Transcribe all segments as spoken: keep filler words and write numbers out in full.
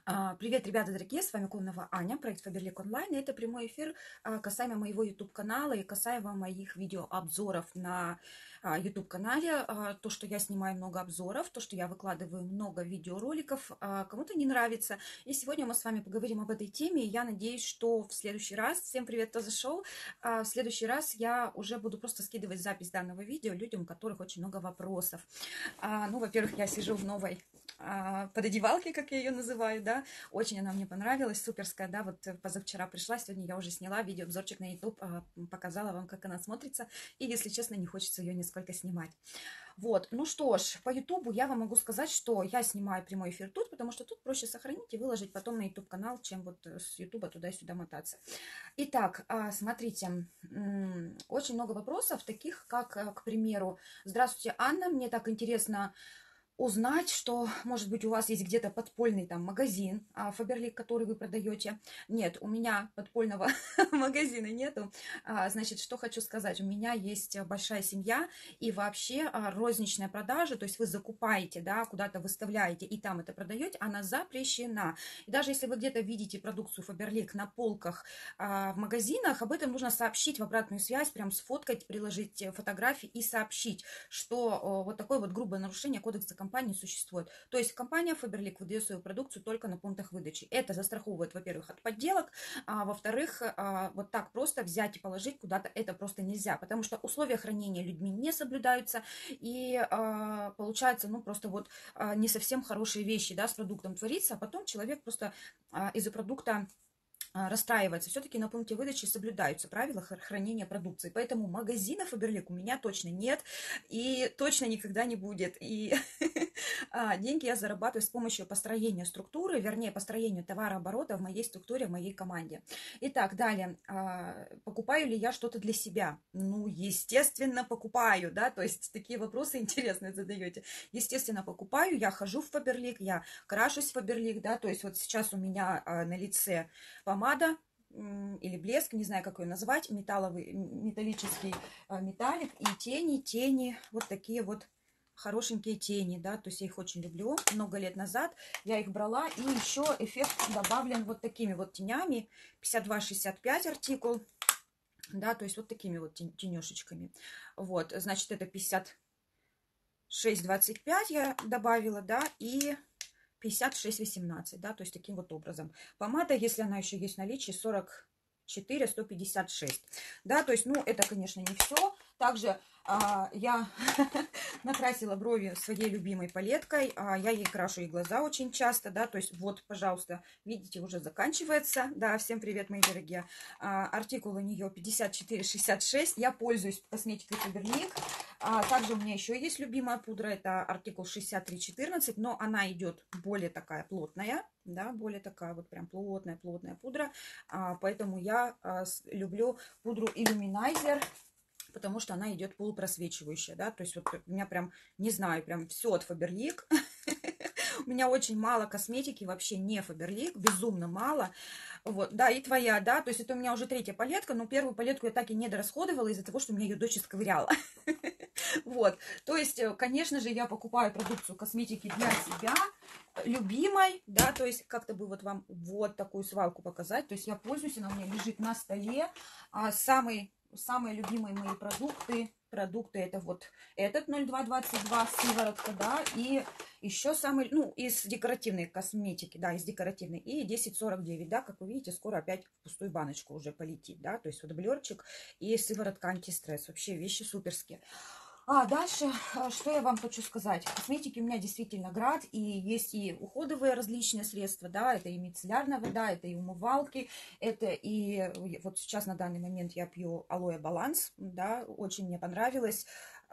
А, Привет, ребята дорогие, с вами Кононова Аня, проект Faberlic Online. И это прямой эфир а, касаемо моего YouTube-канала и касаемо моих видеообзоров на а, YouTube-канале. А, То, что я снимаю много обзоров, то, что я выкладываю много видеороликов, а, кому-то не нравится. И сегодня мы с вами поговорим об этой теме. И я надеюсь, что в следующий раз, всем привет, кто зашел, а, в следующий раз я уже буду просто скидывать запись данного видео людям, у которых очень много вопросов. А, Ну, во-первых, я сижу в новой а, пододевалке, как я ее называю, да, очень она мне понравилась, суперская, да, вот позавчера пришла, сегодня я уже сняла видеообзорчик на YouTube, а, показала вам, как она смотрится, и, если честно, не хочется ее нисколько снимать. Вот, ну что ж, по YouTube я вам могу сказать, что я снимаю прямой эфир тут, потому что тут проще сохранить и выложить потом на YouTube-канал, чем вот с YouTube туда-сюда мотаться. Итак, а, смотрите, очень много вопросов, таких как, к примеру, здравствуйте, Анна, мне так интересно узнать, что, может быть, у вас есть где-то подпольный там магазин Faberlic, который вы продаете. Нет, у меня подпольного магазина нету. А, значит, что хочу сказать. У меня есть большая семья и вообще а, розничная продажа, то есть вы закупаете, да, куда-то выставляете и там это продаете, она запрещена. И даже если вы где-то видите продукцию Faberlic на полках а, в магазинах, об этом нужно сообщить в обратную связь, прям сфоткать, приложить фотографии и сообщить, что о, вот такое вот грубое нарушение кодекса компании существует. То есть компания Faberlic выдает свою продукцию только на пунктах выдачи. Это застраховывает, во-первых, от подделок, а во-вторых, а, вот так просто взять и положить куда-то это просто нельзя, потому что условия хранения людьми не соблюдаются, и а, получается, ну, просто вот а, не совсем хорошие вещи, да, с продуктом творится, а потом человек просто а, из-за продукта расстраивается. Все-таки на пункте выдачи соблюдаются правила хранения продукции. Поэтому магазинов Faberlic у меня точно нет и точно никогда не будет. И деньги я зарабатываю с помощью построения структуры, вернее, построения товарооборота в моей структуре, в моей команде. Итак, далее. Покупаю ли я что-то для себя? Ну, естественно, покупаю, да, то есть такие вопросы интересные задаете. Естественно, покупаю, я хожу в Faberlic, я крашусь в Faberlic, да, то есть вот сейчас у меня на лице помада или блеск, не знаю, как ее назвать, металловый, металлический металлик и тени, тени, вот такие вот хорошенькие тени, да, то есть я их очень люблю. Много лет назад я их брала, и еще эффект добавлен вот такими вот тенями, пятьдесят два шестьдесят пять артикул, да, то есть вот такими вот тенешечками. Вот, значит, это пятьдесят шесть двадцать пять я добавила, да, и пятьдесят шесть восемнадцать, да, то есть таким вот образом. Помада, если она еще есть в наличии, сорок четыре сто пятьдесят шесть, да, то есть, ну, это, конечно, не все. Также а, я накрасила брови своей любимой палеткой, а, я ей крашу и глаза очень часто, да, то есть вот, пожалуйста, видите, уже заканчивается, да, всем привет, мои дорогие. А, артикул у нее пятьдесят четыре шестьдесят шесть, я пользуюсь косметикой Faberlic. А также у меня еще есть любимая пудра, это артикул шестьдесят три четырнадцать, но она идет более такая плотная, да, более такая вот прям плотная, плотная пудра, а, поэтому я а, с, люблю пудру Illuminizer, потому что она идет полупросвечивающая, да, то есть вот у меня прям, не знаю, прям все от Faberlic. У меня очень мало косметики, вообще не Faberlic, безумно мало. Вот, да, и твоя, да, то есть это у меня уже третья палетка, но первую палетку я так и не дорасходовала из-за того, что у меня ее дочь исковыряла. Вот, то есть, конечно же, я покупаю продукцию косметики для себя, любимой, да, то есть как-то бы вот вам вот такую свалку показать, то есть я пользуюсь, она у меня лежит на столе, а самый Самые любимые мои продукты, продукты это вот этот ноль два двадцать два сыворотка, да, и еще самый, ну, из декоративной косметики, да, из декоративной, и десять сорок девять, да, как вы видите, скоро опять в пустую баночку уже полетит, да, то есть вот блерчик и сыворотка антистресс, вообще вещи суперские. А дальше, что я вам хочу сказать. Косметики у меня действительно град, и есть и уходовые различные средства, да, это и мицеллярная вода, это и умывалки, это и вот сейчас на данный момент я пью алоэ баланс, да, очень мне понравилось.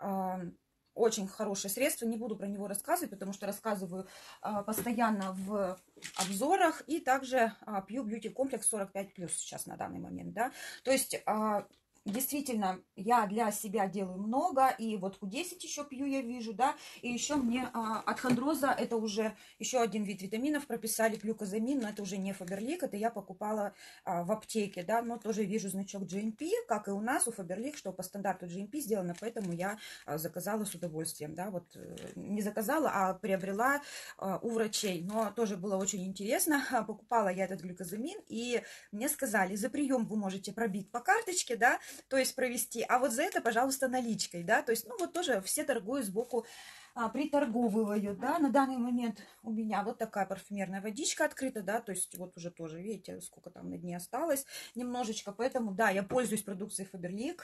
Очень хорошее средство, не буду про него рассказывать, потому что рассказываю а, постоянно в обзорах, и также а, пью бьюти комплекс сорок пять плюс сейчас на данный момент, да, то есть а, Действительно, я для себя делаю много, и вот ку десять еще пью, я вижу, да, и еще мне а, от хондроза, это уже еще один вид витаминов прописали, глюкозамин, но это уже не Фаберлик, это я покупала а, в аптеке, да, но тоже вижу значок джи эм пи, как и у нас, у Фаберлик, что по стандарту джи эм пи сделано, поэтому я а, заказала с удовольствием, да, вот э, не заказала, а приобрела а, у врачей, но тоже было очень интересно, покупала я этот глюкозамин, и мне сказали, за прием вы можете пробить по карточке, да, то есть провести, а вот за это, пожалуйста, наличкой, да, то есть, ну, вот тоже все торгуют сбоку, а, приторговывают, да, на данный момент у меня вот такая парфюмерная водичка открыта, да, то есть вот уже тоже, видите, сколько там на дне осталось немножечко, поэтому, да, я пользуюсь продукцией Фаберлик,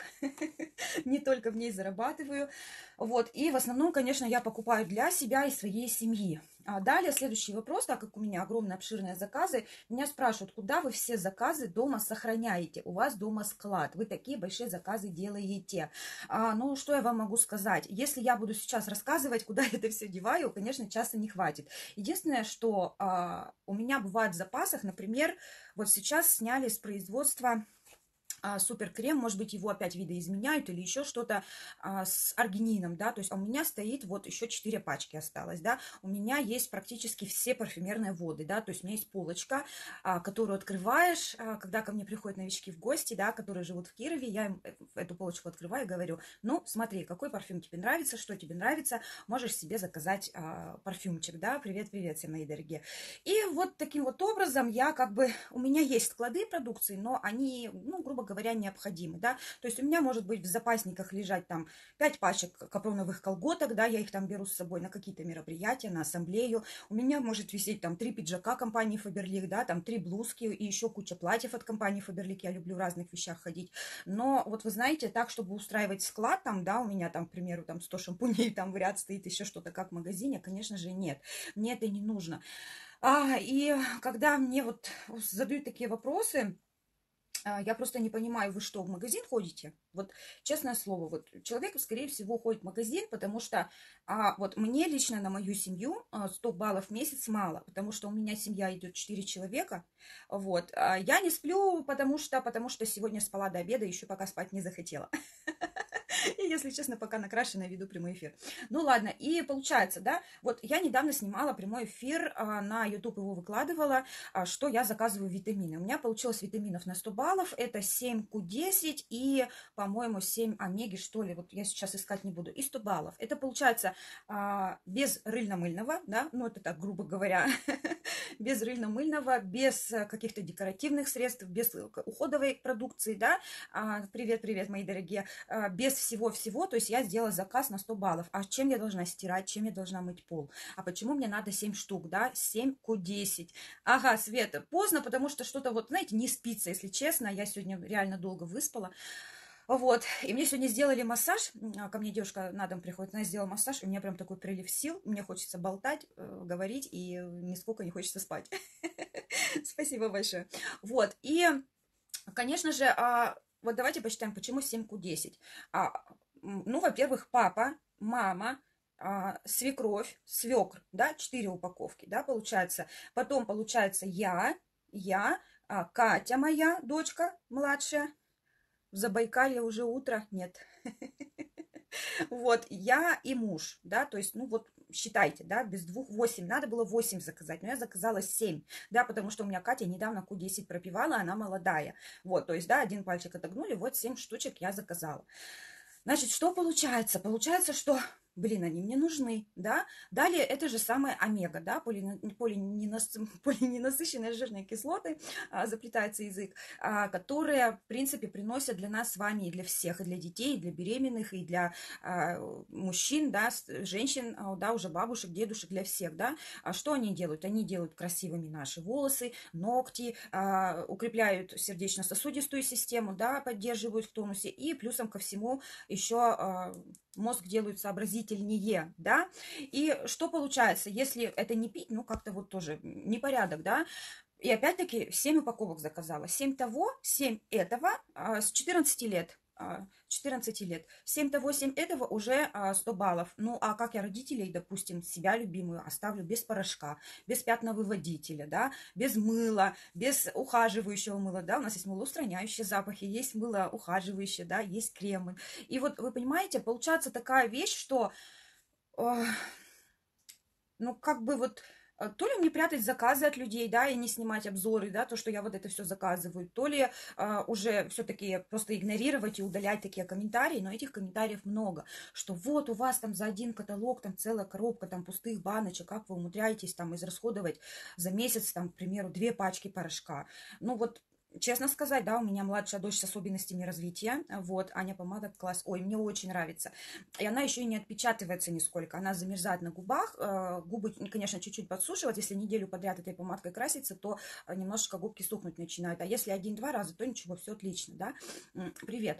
не только в ней зарабатываю, вот, и в основном, конечно, я покупаю для себя и своей семьи. А далее следующий вопрос, так как у меня огромные обширные заказы, меня спрашивают, куда вы все заказы дома сохраняете? У вас дома склад, вы такие большие заказы делаете. А, ну, что я вам могу сказать? Если я буду сейчас рассказывать, куда это все деваю, конечно, часа не хватит. Единственное, что а, у меня бывает в запасах, например, вот сейчас сняли с производства а, суперкрем, может быть, его опять видоизменяют или еще что-то а, с аргинином, да, то есть а у меня стоит вот еще четыре пачки осталось, да, у меня есть практически все парфюмерные воды, да, то есть у меня есть полочка, а, которую открываешь, а, когда ко мне приходят новички в гости, да, которые живут в Кирове, я им эту полочку открываю и говорю, ну, смотри, какой парфюм тебе нравится, что тебе нравится, можешь себе заказать а, парфюмчик, да, привет-привет все мои дорогие. И вот таким вот образом я как бы, у меня есть склады продукции, но они, ну, грубо говоря, необходимы, да, то есть у меня может быть в запасниках лежать там пять пачек капроновых колготок, да, я их там беру с собой на какие-то мероприятия, на ассамблею, у меня может висеть там три пиджака компании Фаберлик, да, там три блузки и еще куча платьев от компании Фаберлик, я люблю в разных вещах ходить, но вот вы знаете, так, чтобы устраивать склад там, да, у меня там, к примеру, там сто шампуней там в ряд стоит, еще что-то как в магазине, конечно же, нет, мне это не нужно. А, и когда мне вот задают такие вопросы, а, я просто не понимаю, вы что, в магазин ходите? Вот, честное слово, вот человек, скорее всего, ходит в магазин, потому что а, вот мне лично на мою семью а, сто баллов в месяц мало, потому что у меня семья идет четыре человека, вот. А я не сплю, потому что, потому что сегодня спала до обеда, еще пока спать не захотела. И, если честно, пока накрашена, веду прямой эфир. Ну ладно, и получается, да, вот я недавно снимала прямой эфир, а, на YouTube его выкладывала, а, что я заказываю витамины. У меня получилось витаминов на сто баллов, это семь ку десять и, по-моему, семь омеги, что ли, вот я сейчас искать не буду, и сто баллов. Это получается а, без рыльно-мыльного, да, ну это так, грубо говоря, без рыльно-мыльного, без каких-то декоративных средств, без уходовой продукции, да, привет-привет, мои дорогие, а, без всего-всего, то есть я сделала заказ на сто баллов. А чем я должна стирать, чем я должна мыть пол? А почему мне надо семь штук, да? семь ку десять. Ага, Света, поздно, потому что что-то вот, знаете, не спится, если честно. Я сегодня реально долго выспала. Вот, и мне сегодня сделали массаж, ко мне девушка на дом приходит, она сделала массаж, и у меня прям такой прилив сил, мне хочется болтать, э, говорить, и нисколько не хочется спать. Спасибо большое. Вот, и, конечно же, а, вот давайте посчитаем, почему семь ку десять. А, ну, во-первых, папа, мама, а, свекровь, свекр, да, четыре упаковки, да, получается. Потом, получается, я, я, а, Катя моя, дочка младшая, в Забайкалье уже утро, нет. Вот, я и муж, да, то есть, ну вот, считайте, да, без двух восемь, надо было восемь заказать, но я заказала семь, да, потому что у меня Катя недавно ку десять пропивала, она молодая, вот, то есть, да, один пальчик отогнули, вот семь штучек я заказала. Значит, что получается? Получается, что, блин, они мне нужны, да. Далее это же самое омега, да, полиненас... полиненасыщенные жирные кислоты, а, заплетается язык, а, которые, в принципе, приносят для нас с вами и для всех, и для детей, и для беременных, и для а, мужчин, да, женщин, а, да, уже бабушек, дедушек, для всех, да. А что они делают? Они делают красивыми наши волосы, ногти, а, укрепляют сердечно-сосудистую систему, да, поддерживают в тонусе, и плюсом ко всему еще э, мозг делают сообразительнее, да, и что получается, если это не пить, ну, как-то вот тоже непорядок, да, и опять-таки семь упаковок заказала, семь того, семь этого, э, с четырнадцати лет, четырнадцати лет. семь-то восемь этого уже сто баллов. Ну, а как я родителей, допустим, себя любимую оставлю без порошка, без пятновыводителя, да, без мыла, без ухаживающего мыла, да, у нас есть мылоустраняющие запахи, есть мыло ухаживающее, да, есть кремы. И вот вы понимаете, получается такая вещь, что, э, ну, как бы вот э, то ли мне прятать заказы от людей, да, и не снимать обзоры, да, то, что я вот это все заказываю, то ли а, уже все-таки просто игнорировать и удалять такие комментарии, но этих комментариев много, что вот у вас там за один каталог там целая коробка там пустых баночек, как вы умудряетесь там израсходовать за месяц там, к примеру, две пачки порошка. Ну вот честно сказать, да, у меня младшая дочь с особенностями развития, вот, Аня помада класс, ой, мне очень нравится. И она еще и не отпечатывается нисколько, она замерзает на губах, э, губы, конечно, чуть-чуть подсушивают, если неделю подряд этой помадкой краситься, то немножечко губки сухнуть начинают, а если один-два раза, то ничего, все отлично, да. Привет.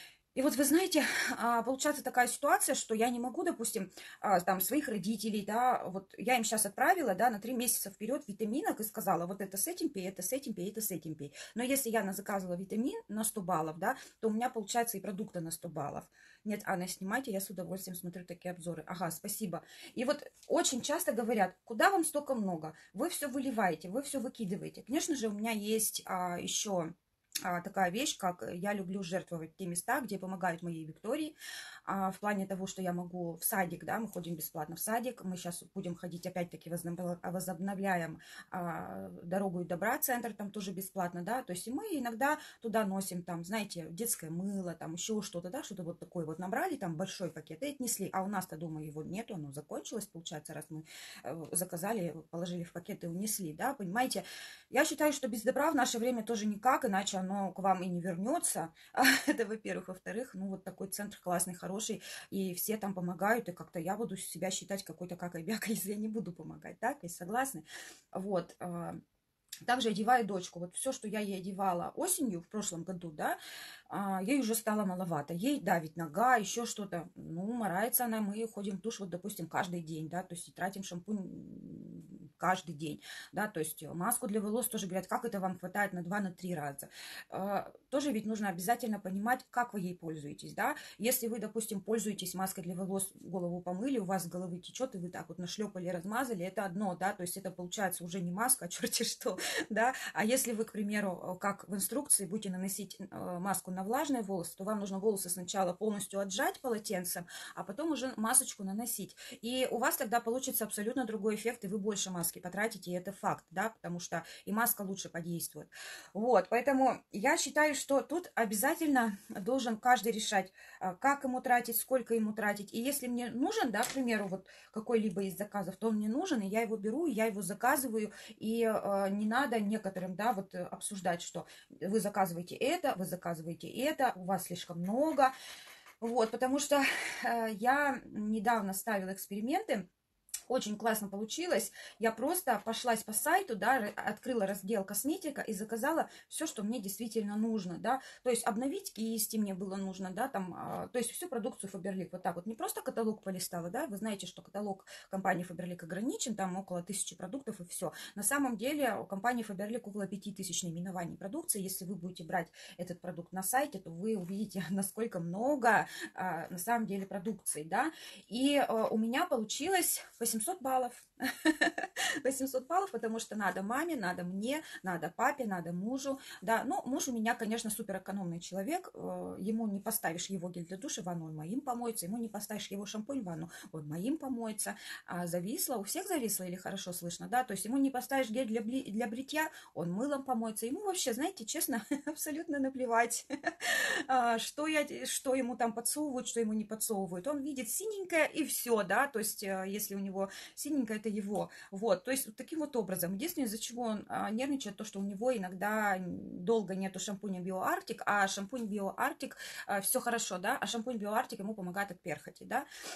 И вот вы знаете, а, получается такая ситуация, что я не могу, допустим, а, там своих родителей, да, вот я им сейчас отправила, да, на три месяца вперед витаминок и сказала, вот это с этим пей, это с этим пей, это с этим пей. Но если я заказывала витамин на сто баллов, да, то у меня получается и продукты на сто баллов. Нет, Анна, снимайте, я с удовольствием смотрю такие обзоры. Ага, спасибо. И вот очень часто говорят, куда вам столько много? Вы все выливаете, вы все выкидываете. Конечно же, у меня есть а, еще такая вещь, как я люблю жертвовать те места, где помогают моей Виктории, а, в плане того, что я могу в садик, да, мы ходим бесплатно в садик, мы сейчас будем ходить, опять-таки, возобновляем а, дорогу и добра, центр там тоже бесплатно, да, то есть и мы иногда туда носим, там, знаете, детское мыло, там, еще что-то, да, что-то вот такое вот набрали, там, большой пакет и отнесли, а у нас-то дома его нету, оно закончилось, получается, раз мы заказали, положили в пакет и унесли, да, понимаете, я считаю, что без добра в наше время тоже никак, иначе оно к вам и не вернется. Это, во-первых. Во-вторых, ну, вот такой центр классный, хороший, и все там помогают, и как-то я буду себя считать какой-то какой-бякой, если я не буду помогать, так? Вы согласны? Вот. Также одеваю дочку. Вот все, что я ей одевала осенью в прошлом году, да, ей уже стало маловато. Ей давит нога, еще что-то. Ну, морается она, мы ходим в душ, вот, допустим, каждый день, да, то есть и тратим шампунь каждый день, да, то есть маску для волос тоже говорят, как это вам хватает на два, на три раза. Тоже ведь нужно обязательно понимать, как вы ей пользуетесь, да. Если вы, допустим, пользуетесь маской для волос, голову помыли, у вас с головы течет, и вы так вот нашлепали, размазали, это одно, да, то есть это получается уже не маска, а черти что, да. А если вы, к примеру, как в инструкции будете наносить маску на влажные волосы, то вам нужно волосы сначала полностью отжать полотенцем, а потом уже масочку наносить. И у вас тогда получится абсолютно другой эффект, и вы больше маски потратите, и это факт, да, потому что и маска лучше подействует. Вот, поэтому я считаю, что тут обязательно должен каждый решать, как ему тратить, сколько ему тратить. И если мне нужен, да, к примеру, вот какой-либо из заказов, то он мне нужен, и я его беру, и я его заказываю, и э, не надо некоторым, да, вот обсуждать, что вы заказываете это, вы заказываете это, у вас слишком много. Вот, потому что э, я недавно ставила эксперименты, очень классно получилось. Я просто пошлась по сайту, да, открыла раздел косметика и заказала все, что мне действительно нужно, да. То есть обновить кисти мне было нужно, да, там, а, то есть всю продукцию Faberlic вот так вот. Не просто каталог полистала, да, вы знаете, что каталог компании Faberlic ограничен, там около тысячи продуктов и все. На самом деле у компании Faberlic около пяти тысяч наименований продукции. Если вы будете брать этот продукт на сайте, то вы увидите, насколько много а, на самом деле продукции, да. И а, у меня получилось восемьсот баллов. восемьсот баллов, потому что надо маме, надо мне, надо папе, надо мужу. Да, ну, муж у меня, конечно, супер экономный человек. Ему не поставишь его гель для душа в ванну, он моим помоется. Ему не поставишь его шампунь в ванну, он моим помоется. А зависло, у всех зависло или хорошо слышно, да? То есть ему не поставишь гель для, бли... для бритья, он мылом помоется. Ему вообще, знаете, честно, абсолютно наплевать, что, я, что ему там подсовывают, что ему не подсовывают. Он видит синенькое и все, да? То есть если у него синенькое, это его. Вот, то есть вот таким вот образом. Единственное, из-за чего он а, нервничает, то, что у него иногда долго нету шампуня BioArctic, а шампунь BioArctic а, все хорошо, да, а шампунь BioArctic ему помогает от перхоти, да.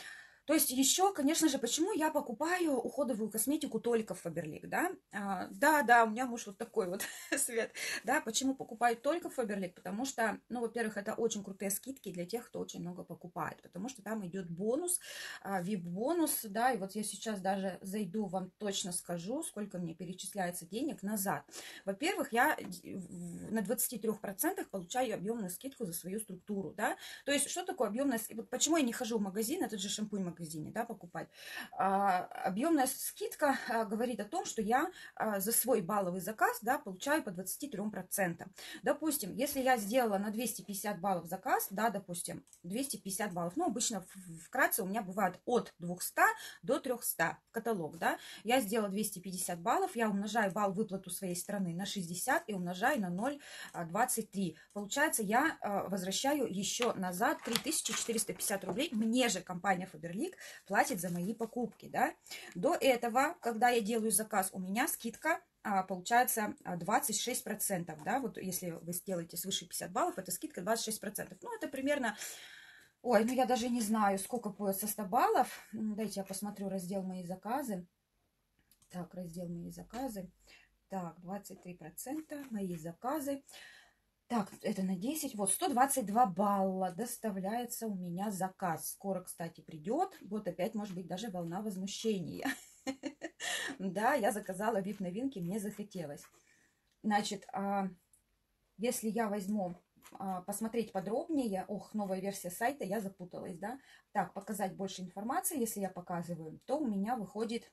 То есть еще, конечно же, почему я покупаю уходовую косметику только в Faberlic, да? А, да, да, у меня муж вот такой вот свет, да, почему покупаю только в Faberlic? Потому что, ну, во-первых, это очень крутые скидки для тех, кто очень много покупает, потому что там идет бонус, ви ай пи-бонус, да, и вот я сейчас даже зайду, вам точно скажу, сколько мне перечисляется денег назад. Во-первых, я на двадцати трёх процентах получаю объемную скидку за свою структуру, да, то есть что такое объемная скидка? Почему я не хожу в магазин, этот же шампунь в магазине, да, покупать? А, объемная скидка а, говорит о том, что я а, за свой балловый заказ, да, получаю по двадцати трём процентам. Допустим, если я сделала на двести пятьдесят баллов заказ, да, допустим, двести пятьдесят баллов, ну, обычно вкратце у меня бывает от двухсот до трёхсот каталог, да, я сделала двести пятьдесят баллов, я умножаю балл выплату своей страны на шестьдесят и умножаю на ноль целых двадцать три. Получается, я а, возвращаю еще назад три тысячи четыреста пятьдесят рублей. Мне же компания Faberlic платит за мои покупки, да. До этого, когда я делаю заказ, у меня скидка а, получается двадцать шесть процентов, да, вот если вы сделаете свыше пятидесяти баллов, это скидка двадцать шесть процентов. Ну, это примерно, ой, ну я даже не знаю, сколько будет со ста баллов. Дайте я посмотрю раздел «Мои заказы». Так, раздел «Мои заказы». Так, двадцать три процента, «Мои заказы». Так, это на десять. Вот, сто двадцать два балла доставляется у меня заказ. Скоро, кстати, придет. Вот опять, может быть, даже волна возмущения. Да, я заказала ви ай пи-новинки, мне захотелось. Значит, если я возьму посмотреть подробнее, ох, новая версия сайта, я запуталась, да. Так, показать больше информации, если я показываю, то у меня выходит...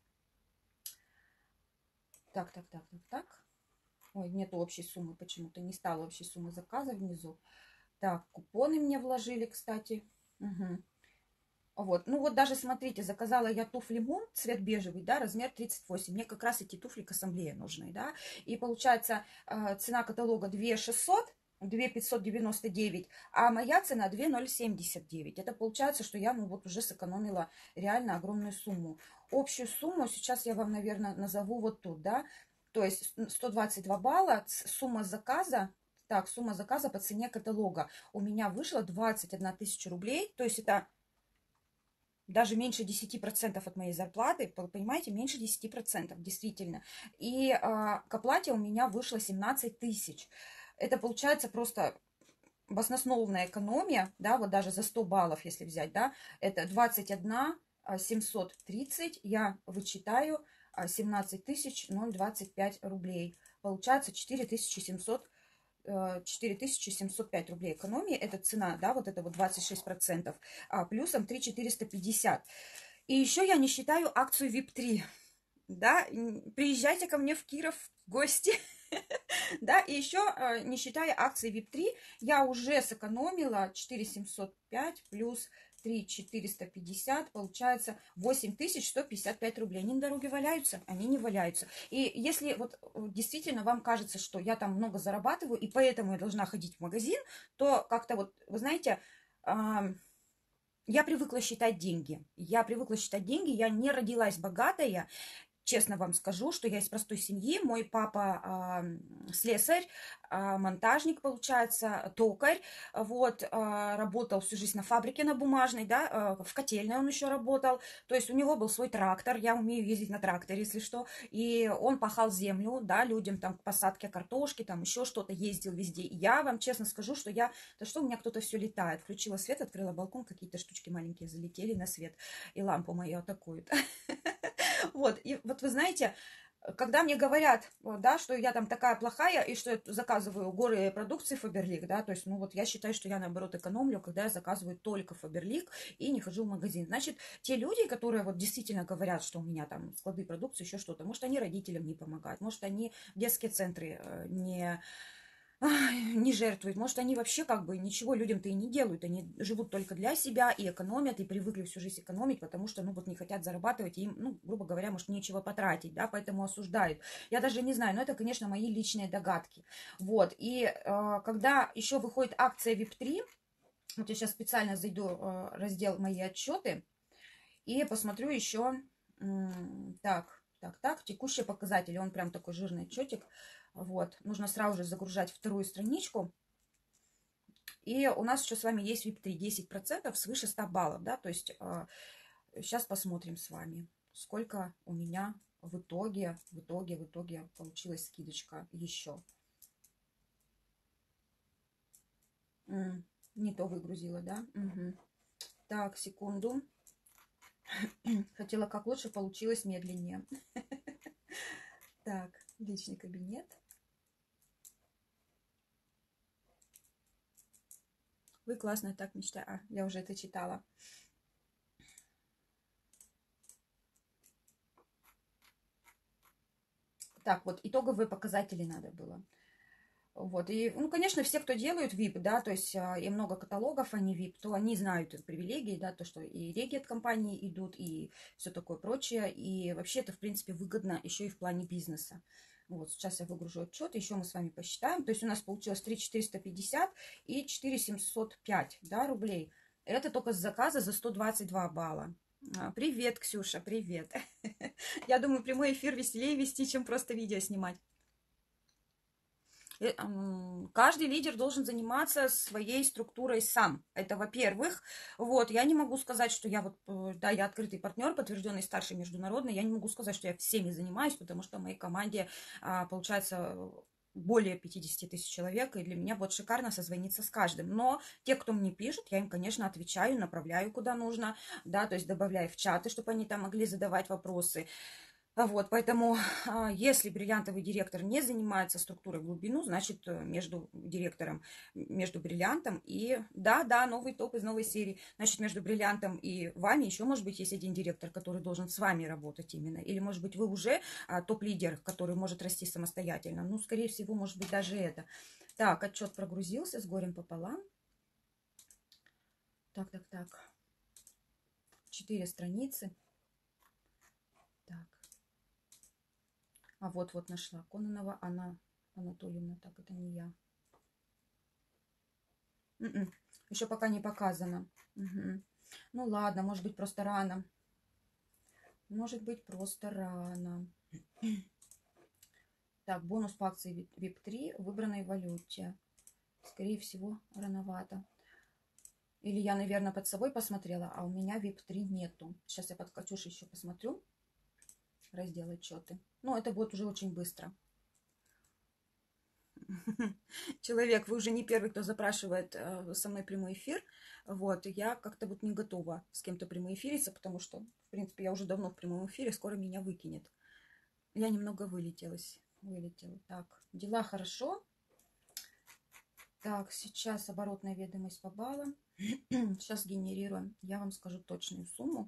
Так, так, так, так, так. Ой, нету общей суммы почему-то. Не стало общей суммы заказа внизу. Так, купоны мне вложили, кстати. Угу. Вот. Ну вот даже смотрите, заказала я туфли Мун, цвет бежевый, да, размер тридцать восемь. Мне как раз эти туфли к ассамблее нужны, да. И получается цена каталога две тысячи шестьсот, две тысячи пятьсот девяносто девять, а моя цена две тысячи семьдесят девять. Это получается, что я, ну вот уже сэкономила реально огромную сумму. Общую сумму сейчас я вам, наверное, назову вот тут, да. То есть сто двадцать два балла, сумма заказа, так, сумма заказа по цене каталога у меня вышла двадцать одна тысяча рублей, то есть это даже меньше десяти процентов от моей зарплаты, понимаете, меньше десяти процентов, действительно. И а, к оплате у меня вышло семнадцать тысяч. Это получается просто баснословная экономия, да, вот даже за сто баллов, если взять, да, это двадцать одна тысяча семьсот тридцать, я вычитаю семнадцать тысяч двадцать пять рублей. Получается четыре тысячи семьсот, четыре тысячи семьсот пять рублей экономии. Это цена, да, вот это вот двадцать шесть процентов. А плюсом три тысячи четыреста пятьдесят. И еще я не считаю акцию ви ай пи три. Да, приезжайте ко мне в Киров в гости. Да, и еще, не считая акции ви ай пи три, я уже сэкономила четыре тысячи семьсот пять плюс три тысячи четыреста пятьдесят, получается восемь тысяч сто пятьдесят пять рублей. Они на дороге валяются? Они не валяются. И если вот действительно вам кажется, что я там много зарабатываю, и поэтому я должна ходить в магазин, то как-то вот, вы знаете, я привыкла считать деньги. Я привыкла считать деньги, я не родилась богатая. Честно вам скажу, что я из простой семьи. Мой папа э, слесарь, э, монтажник, получается, токарь. Вот, э, работал всю жизнь на фабрике на бумажной, да, э, в котельной он еще работал. То есть у него был свой трактор, я умею ездить на тракторе, если что. И он пахал землю, да, людям там к посадке картошки, там еще что-то, ездил везде. И я вам честно скажу, что я, да что у меня кто-то все летает. Включила свет, открыла балкон, какие-то штучки маленькие залетели на свет. И лампу мою атакуют. Вот, и вот вы знаете, когда мне говорят, да, что я там такая плохая, и что я заказываю горы продукции Faberlic, да, то есть, ну вот я считаю, что я наоборот экономлю, когда я заказываю только Faberlic и не хожу в магазин. Значит, те люди, которые вот действительно говорят, что у меня там склады продукции, еще что-то, может, они родителям не помогают, может, они детские центры не... не жертвуют. Может, они вообще как бы ничего людям-то и не делают. Они живут только для себя и экономят, и привыкли всю жизнь экономить, потому что, ну, вот не хотят зарабатывать, и им, ну, грубо говоря, может, нечего потратить, да, поэтому осуждают. Я даже не знаю, но это, конечно, мои личные догадки. Вот, и э, когда еще выходит акция ви ай пи три, вот я сейчас специально зайду в э, раздел «Мои отчеты» и посмотрю еще, э, так, так, так, текущие показатели, он прям такой жирный отчетик. Вот, нужно сразу же загружать вторую страничку. И у нас еще с вами есть ви ай пи три десять процентов свыше ста баллов, да, то есть сейчас посмотрим с вами, сколько у меня в итоге, в итоге, в итоге получилась скидочка еще. М, не то выгрузила, да? Угу. Так, секунду. Хотела как лучше, получилось медленнее. Так, личный кабинет. Вы классно так мечтаете. А, я уже это читала. Так, вот итоговые показатели надо было. Вот, и, ну, конечно, все, кто делают ви ай пи, да, то есть а, и много каталогов, они ви ай пи, то они знают это привилегии, да, то, что и реги от компании идут, и все такое прочее, и вообще это, в принципе, выгодно еще и в плане бизнеса. Вот, сейчас я выгружу отчет, еще мы с вами посчитаем, то есть у нас получилось три тысячи четыреста пятьдесят и четыре тысячи семьсот пять, да, рублей. Это только с заказа за сто двадцать два балла. А, привет, Ксюша, привет. Я думаю, прямой эфир веселее вести, чем просто видео снимать. Каждый лидер должен заниматься своей структурой сам. Это, во-первых. Вот, я не могу сказать, что я вот, да, я открытый партнер, подтвержденный старший международный. Я не могу сказать, что я всеми занимаюсь, потому что в моей команде, получается, более пятьдесят тысяч человек, и для меня будет шикарно созвониться с каждым. Но те, кто мне пишут, я им, конечно, отвечаю, направляю куда нужно, да, то есть добавляю в чаты, чтобы они там могли задавать вопросы. Вот, поэтому, если бриллиантовый директор не занимается структурой в глубину, значит, между директором, между бриллиантом и, да, да, новый топ из новой серии, значит, между бриллиантом и вами еще, может быть, есть один директор, который должен с вами работать именно, или, может быть, вы уже топ-лидер, который может расти самостоятельно, ну, скорее всего, может быть, даже это. Так, отчет прогрузился с горем пополам. Так, так, так. Четыре страницы. Так. А вот-вот нашла. Кононова Анна Анатольевна. Так, это не я. М-м. Еще пока не показано. Угу. Ну ладно, может быть, просто рано. Может быть, просто рано. Так, бонус по акции ви ай пи три в выбранной валюте. Скорее всего, рановато. Или я, наверное, под собой посмотрела, а у меня ви ай пи три нету. Сейчас я под Катюшей еще посмотрю. Раздел отчеты. Ну, это будет уже очень быстро. Человек, вы уже не первый, кто запрашивает э, со мной прямой эфир. Вот, я как-то вот не готова с кем-то прямой эфириться, потому что, в принципе, я уже давно в прямом эфире, скоро меня выкинет. Я немного вылетелась. Вылетела. Так, дела хорошо. Так, сейчас оборотная ведомость по баллам. Сейчас генерируем. Я вам скажу точную сумму.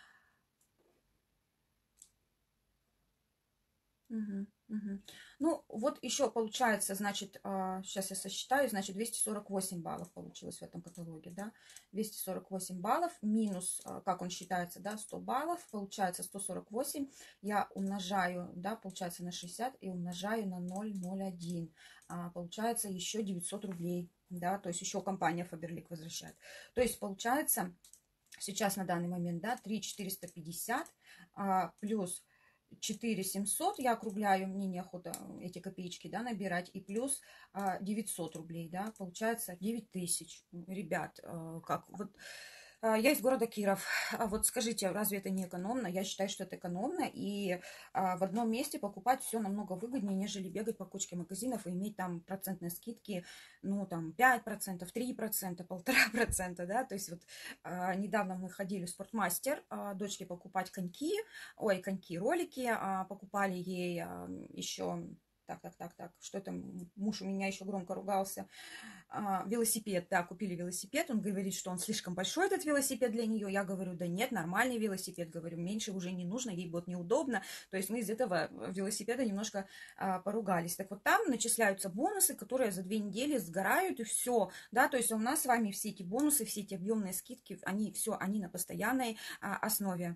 Угу, угу. Ну, вот еще получается, значит, сейчас я сосчитаю, значит, двести сорок восемь баллов получилось в этом каталоге, да, двести сорок восемь баллов минус, как он считается, да, сто баллов, получается сто сорок восемь, я умножаю, да, получается на шестьдесят и умножаю на ноль целых ноль один, получается еще девятьсот рублей, да, то есть еще компания Faberlic возвращает, то есть получается сейчас на данный момент, да, три тысячи четыреста пятьдесят плюс четыре тысячи семьсот, я округляю, мне неохота эти копеечки, да, набирать, и плюс а, девятьсот рублей, да, получается девять тысяч. Ребят, а, как, вот, а, я из города Киров, а вот скажите, разве это не экономно? Я считаю, что это экономно, и а, в одном месте покупать все намного выгоднее, нежели бегать по кучке магазинов и иметь там процентные скидки, ну, там, пять процентов, три процента, полтора процента, да, то есть вот а, недавно мы ходили в спортмастер, а, дочке покупать коньки, ой, коньки, ролики, а, покупали ей а, еще, так, так, так, так, что это, муж у меня еще громко ругался, а, велосипед, да, купили велосипед, он говорит, что он слишком большой, этот велосипед для нее, я говорю, да нет, нормальный велосипед, говорю, меньше уже не нужно, ей будет неудобно, то есть мы из этого велосипеда немножко а, поругались, так вот там начисляются бонусы, которые за две недели сгорают, и все, да, то есть у нас с вами все эти бонусы, все эти объемные скидки, они все, они на постоянной а, основе.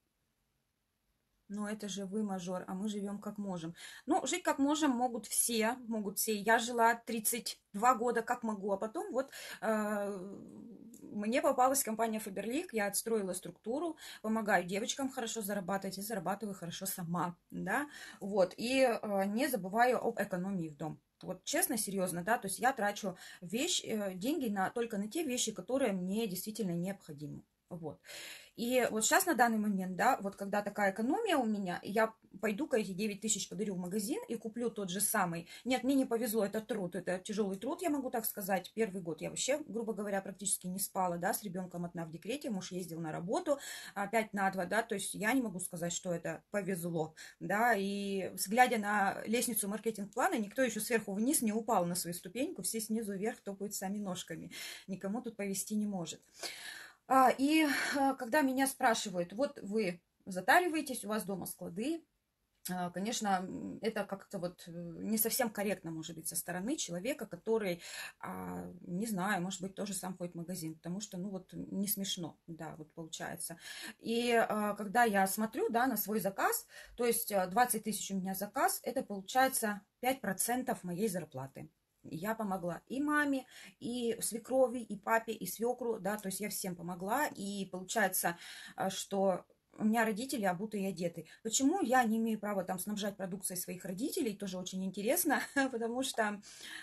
Ну, это же вы, мажор, а мы живем как можем. Ну, жить как можем могут все, могут все. Я жила тридцать два года как могу, а потом вот э, мне попалась компания Faberlic, я отстроила структуру, помогаю девочкам хорошо зарабатывать и зарабатываю хорошо сама, да, вот, и э, не забываю об экономии в дом. Вот честно, серьезно, да, то есть я трачу вещь, э, деньги на, только на те вещи, которые мне действительно необходимы. Вот. И вот сейчас на данный момент, да, вот когда такая экономия у меня, я пойду-ка эти девять тысяч подарю в магазин и куплю тот же самый. Нет, мне не повезло, это труд, это тяжелый труд, я могу так сказать. Первый год я вообще, грубо говоря, практически не спала, да, с ребенком одна в декрете, муж ездил на работу опять на два, да, то есть я не могу сказать, что это повезло, да, и глядя на лестницу маркетинг-плана, никто еще сверху вниз не упал на свою ступеньку, все снизу вверх топают сами ножками, никому тут повезти не может. А, и а, когда меня спрашивают, вот вы затариваетесь, у вас дома склады, а, конечно, это как-то вот э, не совсем корректно, может быть, со стороны человека, который, а, не знаю, может быть, тоже сам ходит в магазин, потому что, ну вот, не смешно, да, вот получается. И а, когда я смотрю, да, на свой заказ, то есть а, двадцать тысяч у меня заказ, это получается пять процентов моей зарплаты. Я помогла и маме, и свекрови, и папе, и свекру, да, то есть я всем помогла, и получается, а, что у меня родители обуты и одеты. Почему я не имею права там снабжать продукцией своих родителей, тоже очень интересно, потому что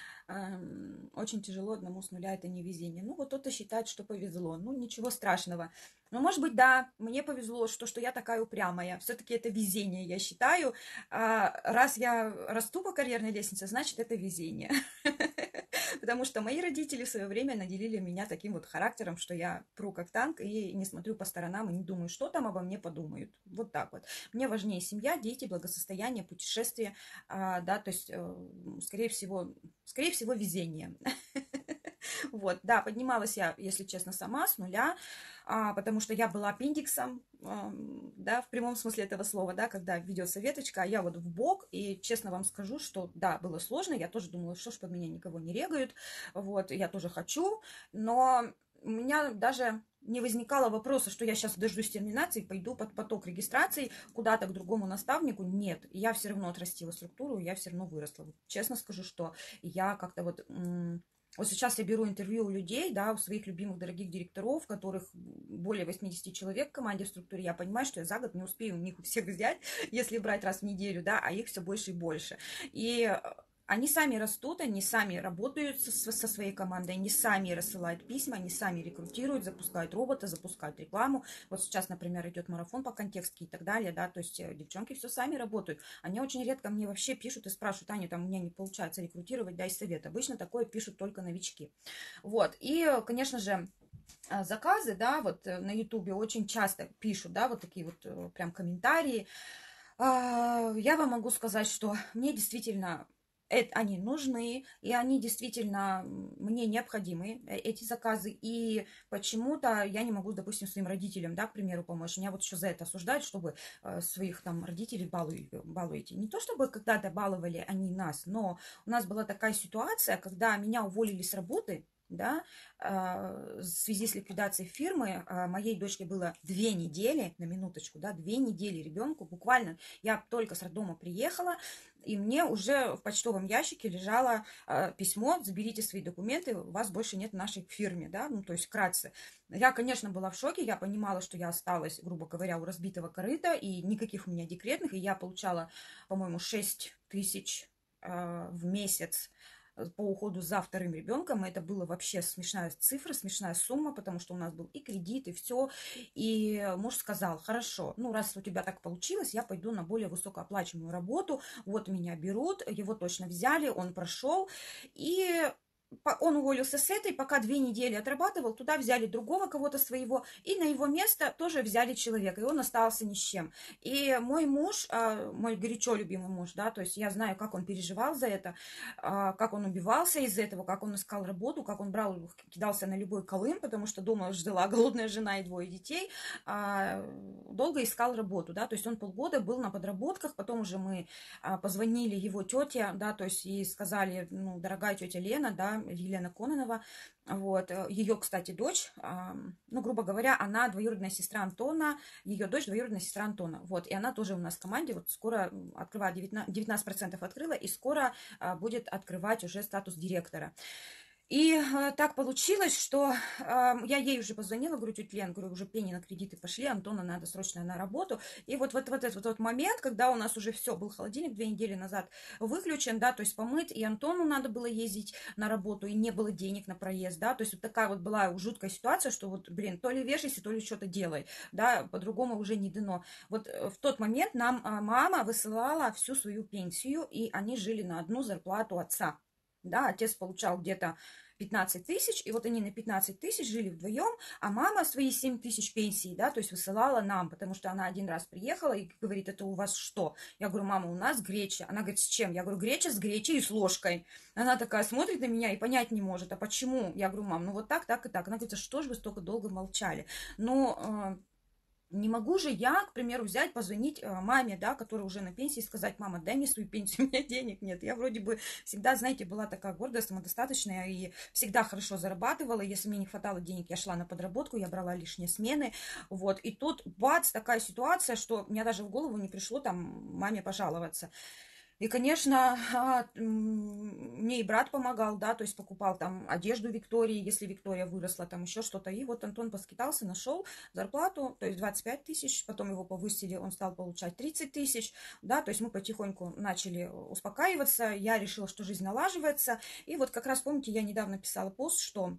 эм, очень тяжело одному с нуля, это не везение. Ну, вот кто-то считает, что повезло. Ну, ничего страшного. Но, может быть, да, мне повезло, что, что я такая упрямая. Все-таки это везение, я считаю. А раз я расту по карьерной лестнице, значит, это везение. Потому что мои родители в свое время наделили меня таким вот характером, что я пру как танк и не смотрю по сторонам и не думаю, что там обо мне подумают. Вот так вот. Мне важнее семья, дети, благосостояние, путешествие, а, да, то есть, э, скорее всего, скорее всего, везение. Вот, да, поднималась я, если честно, сама с нуля, а, потому что я была аппендиксом, а, да, в прямом смысле этого слова, да, когда ведется веточка, а я вот в бок, и честно вам скажу, что, да, было сложно, я тоже думала, что ж под меня никого не регают, вот, я тоже хочу, но у меня даже не возникало вопроса, что я сейчас дождусь терминации, пойду под поток регистрации куда-то к другому наставнику. Нет, я все равно отрастила структуру, я все равно выросла. Вот, честно скажу, что я как-то вот... Вот сейчас я беру интервью у людей, да, у своих любимых дорогих директоров, которых более восемьдесят человек в команде в структуре. Я понимаю, что я за год не успею у них у всех взять, если брать раз в неделю, да, а их все больше и больше. И они сами растут, они сами работают со, со своей командой, они сами рассылают письма, они сами рекрутируют, запускают робота, запускают рекламу. Вот сейчас, например, идет марафон по контекстке и так далее, да, то есть девчонки все сами работают. Они очень редко мне вообще пишут и спрашивают: Аня, там у меня не получается рекрутировать, дай совет. Обычно такое пишут только новички. Вот, и, конечно же, заказы, да, вот на ютубе очень часто пишут, да, вот такие вот прям комментарии. Я вам могу сказать, что мне действительно... Это, они нужны, и они действительно мне необходимы, эти заказы. И почему-то я не могу, допустим, своим родителям, да, к примеру, помочь. Меня вот еще за это осуждают, чтобы своих там родителей балуете. балуете. Не то, чтобы когда-то баловали они нас, но у нас была такая ситуация, когда меня уволили с работы, да, в связи с ликвидацией фирмы. Моей дочке было две недели, на минуточку, да, две недели ребенку, буквально. Я только с роддома приехала, и мне уже в почтовом ящике лежало э, письмо: заберите свои документы, у вас больше нет в нашей фирме, да, ну, то есть вкратце. Я, конечно, была в шоке, я понимала, что я осталась, грубо говоря, у разбитого корыта, и никаких у меня декретных, и я получала, по-моему, шесть тысяч э, в месяц по уходу за вторым ребенком. Это было вообще смешная цифра, смешная сумма, потому что у нас был и кредит, и все. И муж сказал: хорошо, ну раз у тебя так получилось, я пойду на более высокооплачиваемую работу. Вот меня берут, его точно взяли, он прошел. И он уволился с этой, пока две недели отрабатывал, туда взяли другого кого-то своего, и на его место тоже взяли человека, и он остался ни с чем. И мой муж, мой горячо любимый муж, да, то есть я знаю, как он переживал за это, как он убивался из-за этого, как он искал работу, как он брал, кидался на любой колым, потому что дома ждала голодная жена и двое детей, долго искал работу, да, то есть он полгода был на подработках, потом уже мы позвонили его тете, да, то есть и сказали: ну, дорогая тетя Лена, да, Елена Кононова, вот, ее, кстати, дочь, ну, грубо говоря, она двоюродная сестра Антона, ее дочь двоюродная сестра Антона, вот, и она тоже у нас в команде, вот, скоро открывает, девятнадцать процентов открыла, и скоро будет открывать уже статус директора. И э, так получилось, что э, я ей уже позвонила, говорю, тетя Лен, говорю, уже пени на кредиты пошли, Антона надо срочно на работу. И вот, вот, вот этот вот, вот момент, когда у нас уже все, был холодильник две недели назад выключен, да, то есть помыть, и Антону надо было ездить на работу, и не было денег на проезд, да, то есть вот такая вот была жуткая ситуация, что вот, блин, то ли вешайся, то ли что-то делай, да, по-другому уже не дано. Вот э, в тот момент нам а, мама высылала всю свою пенсию, и они жили на одну зарплату отца. Да, отец получал где-то пятнадцать тысяч, и вот они на пятнадцать тысяч жили вдвоем, а мама свои семь тысяч пенсии, да, то есть высылала нам, потому что она один раз приехала и говорит, это у вас что? Я говорю, мама, у нас греча. Она говорит, с чем? Я говорю, греча с гречей и с ложкой. Она такая смотрит на меня и понять не может, а почему? Я говорю, мам, ну вот так, так и так. Она говорит, а что же вы столько долго молчали? Ну, не могу же я, к примеру, взять, позвонить э, маме, да, которая уже на пенсии, и сказать, мама, дай мне свою пенсию, у меня денег нет. Я вроде бы всегда, знаете, была такая гордая, самодостаточная и всегда хорошо зарабатывала. Если мне не хватало денег, я шла на подработку, я брала лишние смены. Вот. И тут, бац, такая ситуация, что мне даже в голову не пришло там маме пожаловаться. И, конечно, а, мне и брат помогал, да, то есть покупал там одежду Виктории, если Виктория выросла, там еще что-то. И вот Антон поскитался, нашел зарплату, то есть двадцать пять тысяч, потом его повысили, он стал получать тридцать тысяч, да, то есть мы потихоньку начали успокаиваться, я решила, что жизнь налаживается. И вот как раз, помните, я недавно писала пост, что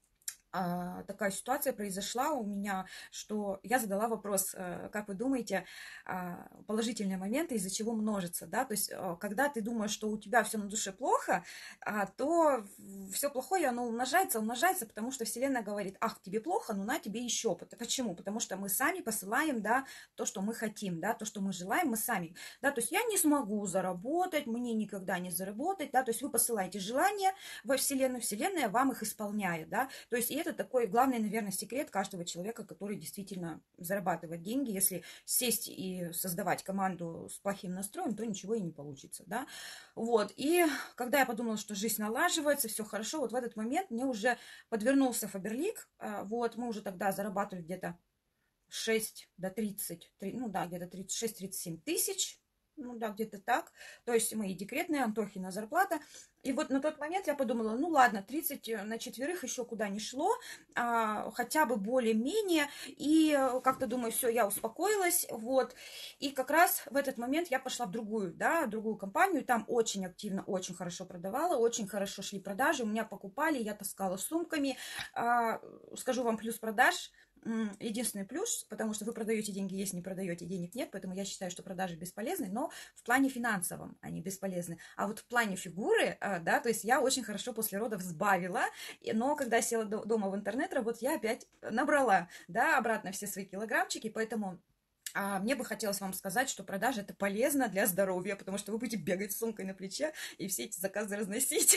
а, такая ситуация произошла у меня, что я задала вопрос, э, как вы думаете, а, положительные моменты, из-за чего множится, да, то есть э, когда ты думаешь, что у тебя все на душе плохо, а, то все плохое, оно умножается, умножается, потому что Вселенная говорит, ах, тебе плохо, ну на тебе еще. Почему? Потому что мы сами посылаем, да, то, что мы хотим, да, то, что мы желаем, мы сами, да, то есть я не смогу заработать, мне никогда не заработать, да, то есть вы посылаете желания во Вселенную, Вселенная вам их исполняет, да, то есть и это такой главный, наверное, секрет каждого человека, который действительно зарабатывает деньги. Если сесть и создавать команду с плохим настроем, то ничего и не получится, да. Вот. И когда я подумала, что жизнь налаживается, все хорошо, вот в этот момент мне уже подвернулся Фаберлик. Вот, мы уже тогда зарабатывали где-то шесть до тридцати, ну да, где-то тридцать шесть тридцать семь тысяч. Ну да, где-то так. То есть мои декретные, Антохина зарплата. И вот на тот момент я подумала, ну ладно, тридцать на четверых еще куда не шло, а, хотя бы более-менее. И как-то думаю, все, я успокоилась. Вот. И как раз в этот момент я пошла в другую, да, в другую компанию. Там очень активно, очень хорошо продавала, очень хорошо шли продажи. У меня покупали, я таскала сумками. А, скажу вам плюс продаж. Единственный плюс, потому что вы продаете деньги, если не продаете, денег нет, поэтому я считаю, что продажи бесполезны, но в плане финансовом они бесполезны. А вот в плане фигуры, да, то есть я очень хорошо после родов сбавила, но когда села дома в интернет работать, я опять набрала, да, обратно все свои килограммчики, поэтому... А мне бы хотелось вам сказать, что продажа это полезно для здоровья, потому что вы будете бегать с сумкой на плече и все эти заказы разносить.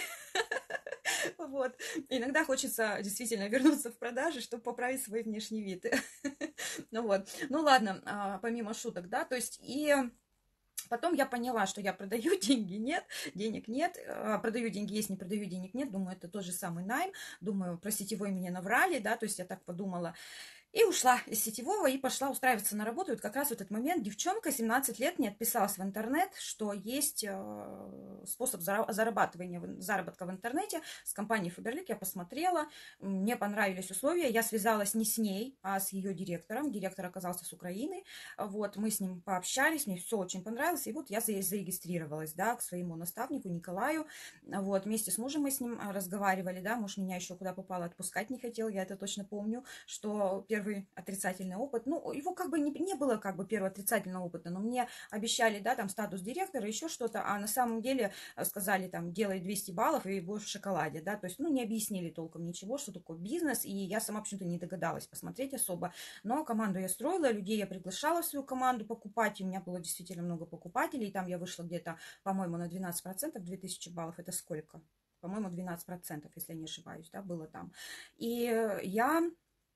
Вот. Иногда хочется действительно вернуться в продажи, чтобы поправить свой внешний вид. Ну вот. Ну ладно, помимо шуток, да, то есть и... Потом я поняла, что я продаю, деньги нет, денег нет, продаю деньги есть, не продаю денег нет, думаю, это тот же самый найм, думаю, про сетевой меня наврали, да, то есть я так подумала. И ушла из сетевого и пошла устраиваться на работу. И вот как раз в этот момент девчонка семнадцать лет мне отписалась в интернет, что есть способ зарабатывания, заработка в интернете с компанией Фаберлик. Я посмотрела, мне понравились условия. Я связалась не с ней, а с ее директором. Директор оказался с Украины. Вот, мы с ним пообщались, мне все очень понравилось. И вот я зарегистрировалась, да, к своему наставнику Николаю. Вот, вместе с мужем мы с ним разговаривали, да, муж меня еще куда попало отпускать не хотел, я это точно помню, что первый отрицательный опыт, ну, его как бы не, не было как бы первого отрицательного опыта, но мне обещали, да, там статус директора, еще что-то, а на самом деле сказали, там, делай двести баллов и будешь в шоколаде, да, то есть, ну, не объяснили толком ничего, что такое бизнес, и я сама почему-то не догадалась посмотреть особо, но команду я строила, людей я приглашала в свою команду покупать, и у меня было действительно много покупателей, и там я вышла где-то, по-моему, на двенадцать процентов, две тысячи баллов, это сколько? По-моему, двенадцать процентов, если я не ошибаюсь, да, было там. И я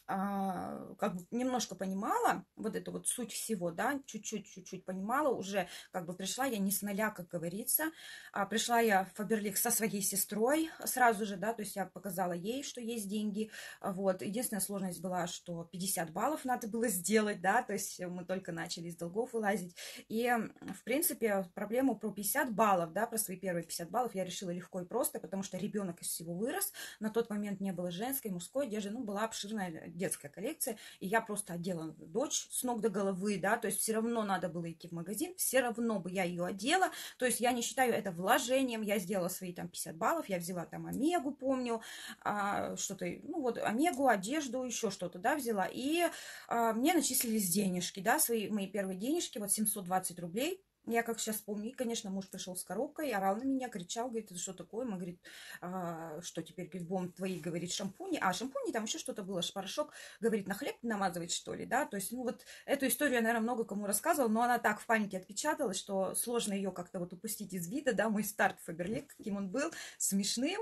а, как бы немножко понимала вот эту вот суть всего, да, чуть-чуть, чуть-чуть понимала, уже как бы пришла я не с нуля, как говорится, а пришла я в Фаберлик со своей сестрой сразу же, да, то есть я показала ей, что есть деньги, вот. Единственная сложность была, что пятьдесят баллов надо было сделать, да, то есть мы только начали из долгов вылазить, и, в принципе, проблему про пятьдесят баллов, да, про свои первые пятьдесят баллов я решила легко и просто, потому что ребенок из всего вырос, на тот момент не было женской, мужской одежды, ну, была обширная детская коллекция, и я просто одела дочь с ног до головы, да, то есть все равно надо было идти в магазин, все равно бы я ее одела, то есть я не считаю это вложением, я сделала свои там пятьдесят баллов, я взяла там Омегу, помню, а, что-то, ну вот Омегу, одежду, еще что-то, да, взяла, и а, мне начислились денежки, да, свои мои первые денежки, вот семьсот двадцать рублей. Я как сейчас помню, и, конечно, муж пришел с коробкой, орал на меня, кричал, говорит, это что такое? Мы, говорит, а, что теперь, говорит, будем твои, говорит, шампуни, а шампуни там еще что-то было, порошок, говорит, на хлеб намазывать, что ли, да, то есть, ну, вот эту историю я, наверное, много кому рассказывала, но она так в панике отпечаталась, что сложно ее как-то вот упустить из вида, да, мой старт в Фаберлик, каким он был, смешным,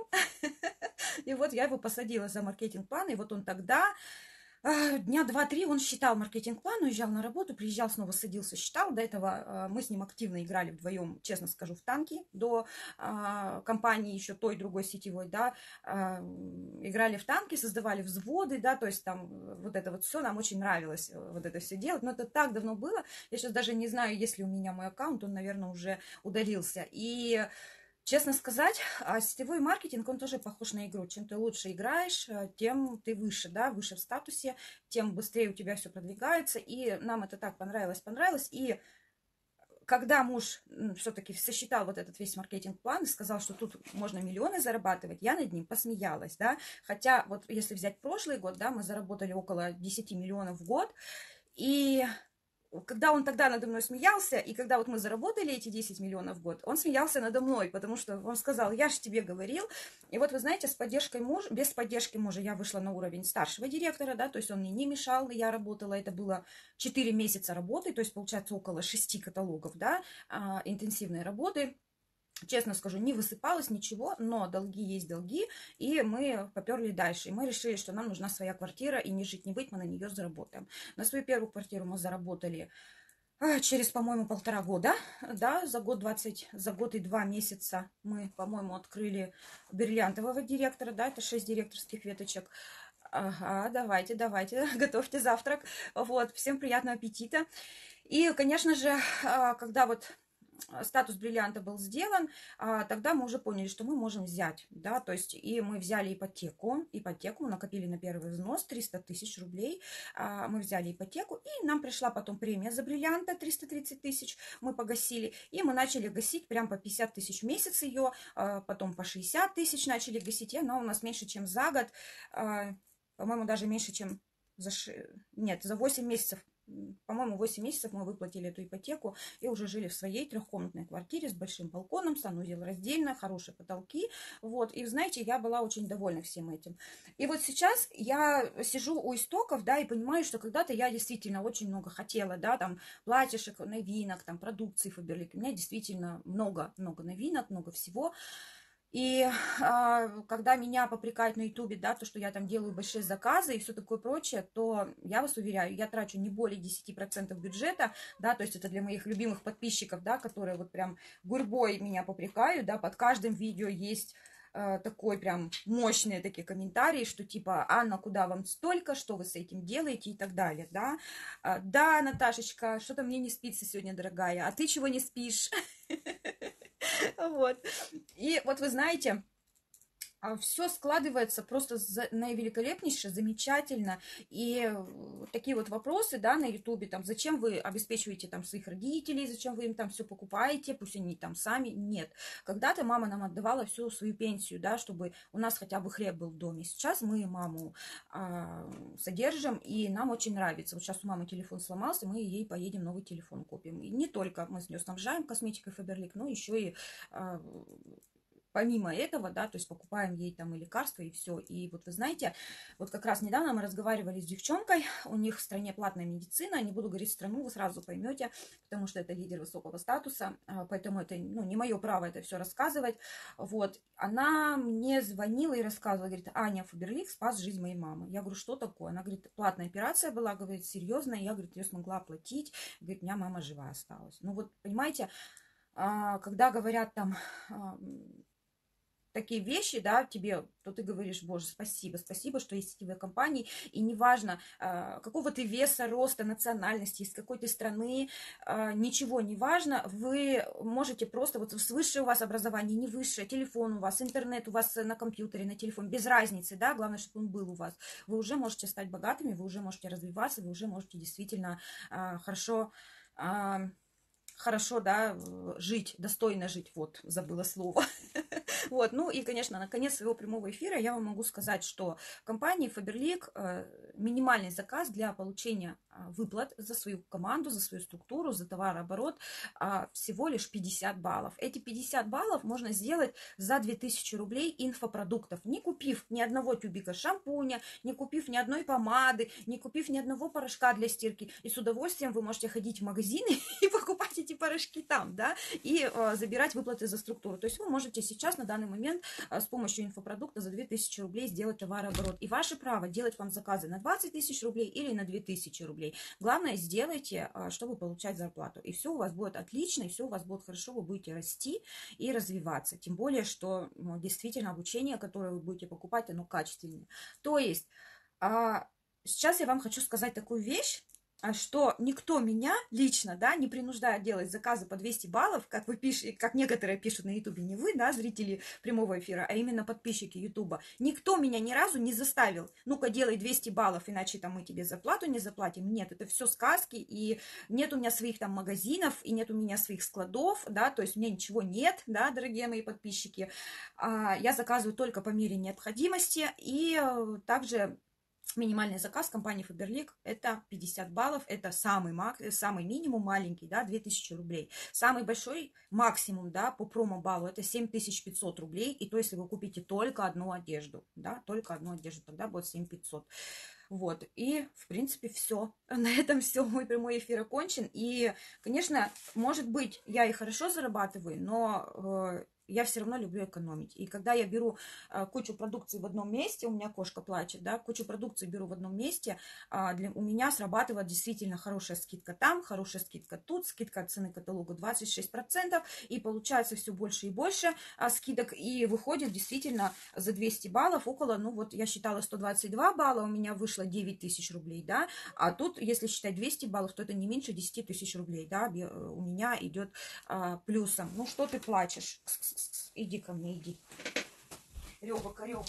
и вот я его посадила за маркетинг-план, и вот он тогда а, дня два-три он считал маркетинг-план, уезжал на работу, приезжал, снова садился, считал. До этого а, мы с ним активно играли вдвоем, честно скажу, в танки до а, компании еще той, другой сетевой, да, а, играли в танки, создавали взводы, да, то есть там вот это вот все, нам очень нравилось вот это все делать, но это так давно было, я сейчас даже не знаю, есть ли у меня мой аккаунт, он, наверное, уже удалился, и честно сказать, а сетевой маркетинг, он тоже похож на игру. Чем ты лучше играешь, тем ты выше, да, выше в статусе, тем быстрее у тебя все продвигается. И нам это так понравилось, понравилось. И когда муж все-таки сосчитал вот этот весь маркетинг-план и сказал, что тут можно миллионы зарабатывать, я над ним посмеялась, да. Хотя вот если взять прошлый год, да, мы заработали около десять миллионов в год. И когда он тогда надо мной смеялся, и когда вот мы заработали эти десять миллионов в год, он смеялся надо мной, потому что он сказал, я же тебе говорил. И вот вы знаете, с поддержкой мужа, без поддержки мужа я вышла на уровень старшего директора, да, то есть он мне не мешал, я работала, это было четыре месяца работы, то есть получается около шести каталогов, да, интенсивной работы. Честно скажу, не высыпалось ничего, но долги есть долги, и мы поперли дальше. И мы решили, что нам нужна своя квартира, и не жить, не быть, мы на нее заработаем. На свою первую квартиру мы заработали через, по-моему, полтора года, да, за год двадцать, за год и два месяца мы, по-моему, открыли бриллиантового директора, да, это шесть директорских веточек. Ага, давайте, давайте, готовьте завтрак. Вот, всем приятного аппетита. И, конечно же, когда вот статус бриллианта был сделан, тогда мы уже поняли, что мы можем взять, да, то есть и мы взяли ипотеку, ипотеку, мы накопили на первый взнос триста тысяч рублей, мы взяли ипотеку, и нам пришла потом премия за бриллианта триста тридцать тысяч, мы погасили, и мы начали гасить прям по пятьдесят тысяч в месяц ее, потом по шестьдесят тысяч начали гасить, и она у нас меньше, чем за год, по-моему, даже меньше, чем за, ш... нет, за восемь месяцев. По-моему, восемь месяцев мы выплатили эту ипотеку и уже жили в своей трехкомнатной квартире с большим балконом, санузел раздельно, хорошие потолки. Вот. И, знаете, я была очень довольна всем этим. И вот сейчас я сижу у истоков, да, и понимаю, что когда-то я действительно очень много хотела, да, там, платьишек, новинок, там, продукции Фаберлик. У меня действительно много-много новинок, много всего. И а, когда меня попрекают на ютубе, да, то, что я там делаю большие заказы и все такое прочее, то я вас уверяю, я трачу не более десяти процентов бюджета, да, то есть это для моих любимых подписчиков, да, которые вот прям гурьбой меня попрекают, да, под каждым видео есть э, такой прям мощные такие комментарии, что типа, Анна, куда вам столько, что вы с этим делаете и так далее, да. А, да, Наташечка, что-то мне не спится сегодня, дорогая, а ты чего не спишь? Вот. И вот вы знаете, все складывается просто наивеликолепнейше, замечательно. И такие вот вопросы, да, на ютубе, там, зачем вы обеспечиваете там своих родителей, зачем вы им там все покупаете, пусть они там сами. Нет. Когда-то мама нам отдавала всю свою пенсию, да, чтобы у нас хотя бы хлеб был в доме. Сейчас мы маму а, содержим, и нам очень нравится. Вот сейчас у мамы телефон сломался, мы ей поедем новый телефон купим. И не только мы с нее снабжаем косметикой Фаберлик, но еще и... А, помимо этого, да, то есть покупаем ей там и лекарства, и все. И вот вы знаете, вот как раз недавно мы разговаривали с девчонкой, у них в стране платная медицина, не буду говорить страну, вы сразу поймете, потому что это лидер высокого статуса, поэтому это, ну, не мое право это все рассказывать. Вот, она мне звонила и рассказывала, говорит: Аня, Фаберлик спас жизнь моей мамы. Я говорю: что такое? Она говорит: платная операция была, говорит, серьезная, я, говорит, ее смогла оплатить, говорит, у меня мама живая осталась. Ну вот, понимаете, когда говорят там такие вещи, да, тебе, то ты говоришь: боже, спасибо, спасибо, что есть сетевые компании, и неважно, какого ты веса, роста, национальности, из какой ты страны, ничего не важно, вы можете просто, вот с высшее у вас образование, не высшее, телефон у вас, интернет у вас на компьютере, на телефон, без разницы, да, главное, чтобы он был у вас, вы уже можете стать богатыми, вы уже можете развиваться, вы уже можете действительно хорошо... хорошо, да, жить, достойно жить, вот, забыла слово. Вот, ну и, конечно, на конец своего прямого эфира я вам могу сказать, что в компании Faberlic минимальный заказ для получения выплат за свою команду, за свою структуру, за товарооборот всего лишь пятьдесят баллов. Эти пятьдесят баллов можно сделать за две тысячи рублей инфопродуктов, не купив ни одного тюбика шампуня, не купив ни одной помады, не купив ни одного порошка для стирки. И с удовольствием вы можете ходить в магазины и покупать эти порошки там, да, и э, забирать выплаты за структуру. То есть вы можете сейчас на данный момент э, с помощью инфопродукта за две тысячи рублей сделать товарооборот. И ваше право делать вам заказы на двадцать тысяч рублей или на две тысячи рублей. Главное, сделайте, э, чтобы получать зарплату. И все у вас будет отлично, и все у вас будет хорошо, вы будете расти и развиваться. Тем более, что ну, действительно обучение, которое вы будете покупать, оно качественнее. То есть э, сейчас я вам хочу сказать такую вещь, что никто меня лично, да, не принуждает делать заказы по двести баллов, как вы пишете, как некоторые пишут на ютубе, не вы, да, зрители прямого эфира, а именно подписчики ютуба. Никто меня ни разу не заставил: ну-ка, делай двести баллов, иначе там мы тебе зарплату не заплатим. Нет, это все сказки, и нет у меня своих там магазинов, и нет у меня своих складов, да, то есть у меня ничего нет, да, дорогие мои подписчики. Я заказываю только по мере необходимости, и также минимальный заказ компании Faberlic это пятьдесят баллов, это самый, мак, самый минимум маленький, да, две тысячи рублей. Самый большой максимум, да, по промо-баллу это семь тысяч пятьсот рублей, и то, если вы купите только одну одежду, да, только одну одежду, тогда будет семь тысяч пятьсот. Вот, и, в принципе, все. На этом все, мой прямой эфир окончен. И, конечно, может быть, я и хорошо зарабатываю, но э, я все равно люблю экономить. И когда я беру э, кучу продукции в одном месте, у меня кошка плачет, да, кучу продукции беру в одном месте, э, для, у меня срабатывает действительно хорошая скидка там, хорошая скидка тут, скидка от цены каталога двадцать шесть процентов, и получается все больше и больше э, скидок, и выходит действительно за двести баллов около, ну вот я считала сто двадцать два балла, у меня вышло девять тысяч рублей, да, а тут, если считать двести баллов, то это не меньше десять тысяч рублей, да, у меня идет а, плюсом. Ну, что ты плачешь? Иди ко мне, иди. Рёба, корёба.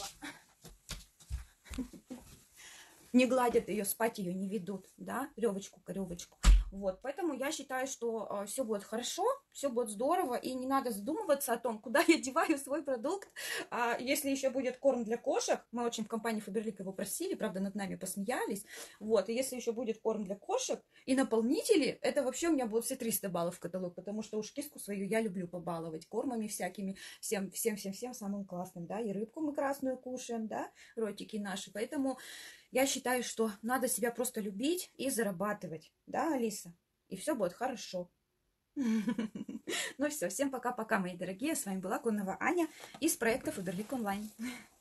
Не гладят ее, спать ее не ведут, да, Рёвочку, корёвочку. Вот, поэтому я считаю, что э, все будет хорошо, все будет здорово, и не надо задумываться о том, куда я деваю свой продукт. А если еще будет корм для кошек, мы очень в компании Faberlic его просили, правда, над нами посмеялись, вот, и если еще будет корм для кошек и наполнители, это вообще у меня будут все триста баллов в каталог, потому что уж киску свою я люблю побаловать кормами всякими, всем, всем, всем, всем самым классным, да, и рыбку мы красную кушаем, да, ротики наши, поэтому... Я считаю, что надо себя просто любить и зарабатывать. Да, Алиса? И все будет хорошо. Ну все, всем пока-пока, мои дорогие. С вами была Конова Аня из проекта Faberlic Online.